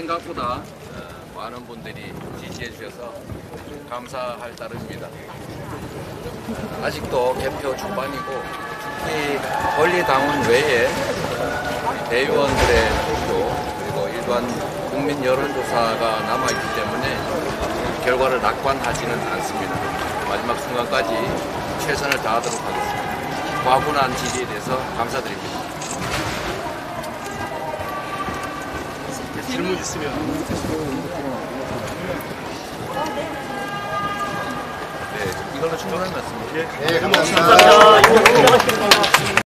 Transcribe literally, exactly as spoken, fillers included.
생각보다 많은 분들이 지지해 주셔서 감사할 따름입니다. 아직도 개표 중반이고 특히 권리당원 외에 대의원들의 투표 그리고 일반 국민 여론조사가 남아있기 때문에 결과를 낙관하지는 않습니다. 마지막 순간까지 최선을 다하도록 하겠습니다. 과분한 지지에 대해서 감사드립니다. 질문 있으면. 네, 이걸로 충분한 것 같습니다. 네, 감사합니다.